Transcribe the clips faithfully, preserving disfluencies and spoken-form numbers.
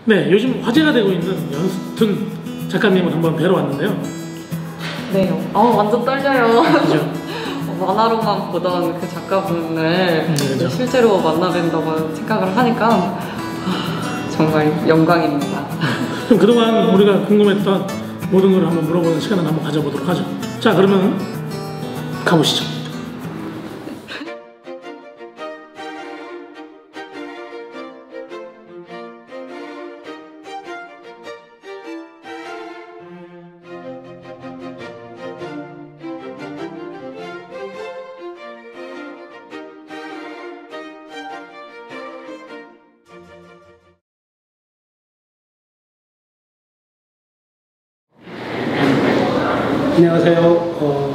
네, 요즘 화제가 되고 있는 연수툰 작가님을 한번 뵈러 왔는데요. 네, 어, 완전 떨려요. 그죠? 만화로만 보던 그 작가분을 음, 그렇죠. 실제로 만나뵌다고 생각을 하니까 아, 정말 영광입니다. 그럼 그동안 우리가 궁금했던 모든 걸 한번 물어보는 시간을 한번 가져보도록 하죠. 자, 그러면 가보시죠. 안녕하세요. 어,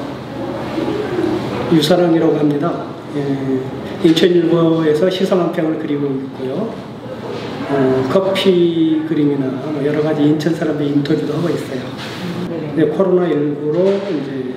유사랑이라고 합니다. 예, 인천일보에서 시성 한 편을 그리고 있고요. 어, 커피 그림이나 뭐 여러 가지 인천 사람들 인터뷰도 하고 있어요. 네, 코로나십구로 이제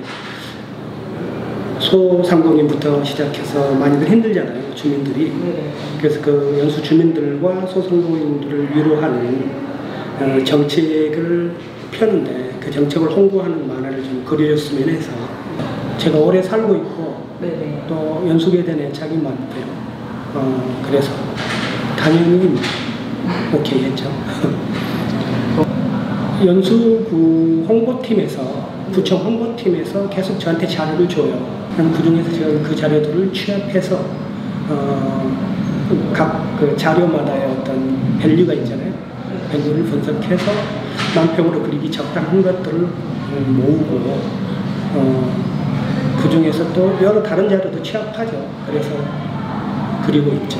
소상공인부터 시작해서 많이들 힘들잖아요, 주민들이. 그래서 그 연수 주민들과 소상공인들을 위로하는 어, 정책을 펴는데 그 정책을 홍보하는 만화를 좀 그려줬으면 해서 제가 오래 살고 있고 네네. 또 연수에 대한 애착이 많고요. 어, 그래서 당연히 오케이 했죠. 연수구 홍보팀에서 구청 홍보팀에서 계속 저한테 자료를 줘요. 그 중에서 제가 그 자료들을 취합해서 어, 각 그 자료마다의 어떤 밸류가 있잖아요. 밸류를 분석해서 만평으로 그리기 적당한 것들을 모으고 어, 그 중에서 또 여러 다른 자료도 취합하죠. 그래서 그리고 있죠.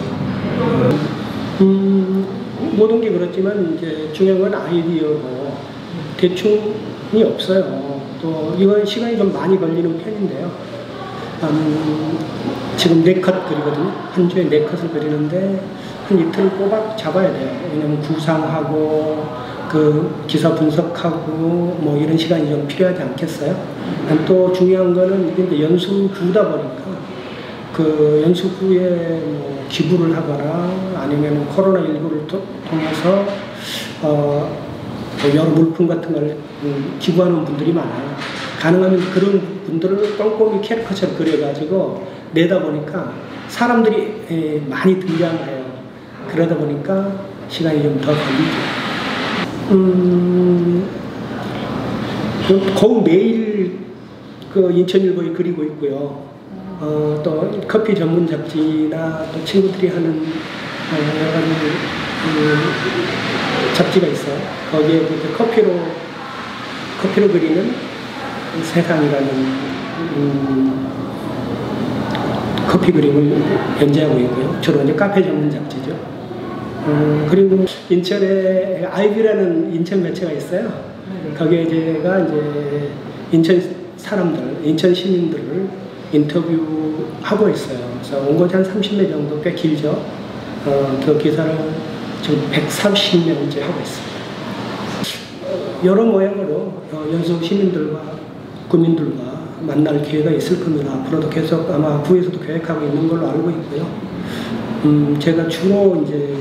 음, 모든 게 그렇지만 이제 중요한 건 아이디어고 대충이 없어요. 또 이건 시간이 좀 많이 걸리는 편인데요. 음, 지금 네 컷 그리거든요. 한 주에 네 컷을 그리는데 한 이틀 꼬박 잡아야 돼요. 왜냐면 구상하고 그 기사 분석하고 뭐 이런 시간이 좀 필요하지 않겠어요? 또 중요한 거는 이게 연수구다 보니까 그 연수구에 뭐 기부를 하거나 아니면 코로나십구를 통해서 어 여러 물품 같은 걸 기부하는 분들이 많아요. 가능하면 그런 분들을 꼼꼼히 캐릭터처럼 그려가지고 내다 보니까 사람들이 많이 등장해요. 그러다 보니까 시간이 좀 더 걸리죠. 음, 거의 매일 그 인천일보에 그리고 있고요. 어, 또 커피 전문 잡지나 또 친구들이 하는 어, 여러 가지 그 잡지가 있어요. 거기에 그 커피로 커피로 그리는 세상이라는 음, 커피 그림을 연재하고 있고요. 주로 이제 카페 전문 잡지죠. 음, 그리고 인천에 아이비라는 인천 매체가 있어요. 네. 거기에 제가 이제 인천 사람들, 인천 시민들을 인터뷰하고 있어요. 그래서 온 곳이 한 삼십 매 정도 꽤 길죠. 어, 그 기사를 지금 백삼십 명째 하고 있습니다. 여러 모양으로 어, 연수 시민들과 구민들과 만날 기회가 있을 겁니다. 앞으로도 계속 아마 구에서도 계획하고 있는 걸로 알고 있고요. 음, 제가 주로 이제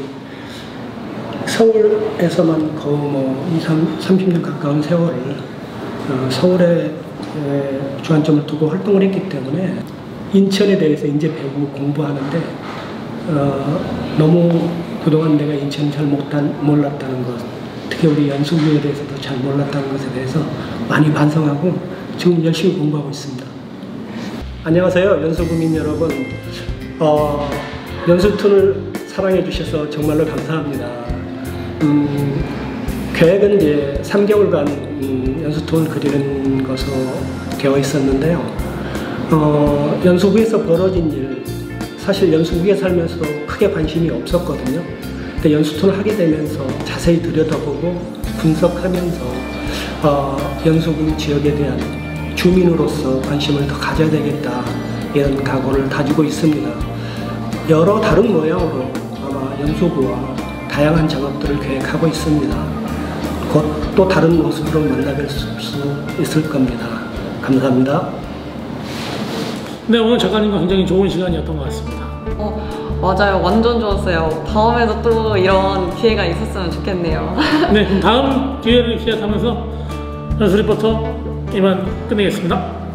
서울에서만 거의 뭐 삼십 년 가까운 세월을 어, 서울에 주안점을 두고 활동을 했기 때문에 인천에 대해서 이제 배우고 공부하는데 어, 너무 그동안 내가 인천을 잘 못한, 몰랐다는 것, 특히 우리 연수구에 대해서도 잘 몰랐다는 것에 대해서 많이 반성하고 지금 열심히 공부하고 있습니다. 안녕하세요, 연수구민 여러분. 어, 연수툰을 사랑해 주셔서 정말로 감사합니다. 음, 계획은 이제 삼 개월간 음, 연수툰을 그리는 것으로 되어 있었는데요. 어, 연수구에서 벌어진 일, 사실 연수구에 살면서도 크게 관심이 없었거든요. 근데 연수툰을 하게 되면서 자세히 들여다보고 분석하면서 어, 연수구 지역에 대한 주민으로서 관심을 더 가져야 되겠다, 이런 각오를 다지고 있습니다. 여러 다른 모양으로 아마 연수구와 다양한 작업들을 계획하고 있습니다. 곧 또 다른 모습으로 만나뵐 수 있을 겁니다. 감사합니다. 네, 오늘 작가님과 굉장히 좋은 시간이었던 것 같습니다. 어, 맞아요. 완전 좋았어요. 다음에도 또 이런 기회가 있었으면 좋겠네요. 네, 그럼 다음 기회를 기약하면서 연수 리포터 이만 끝내겠습니다.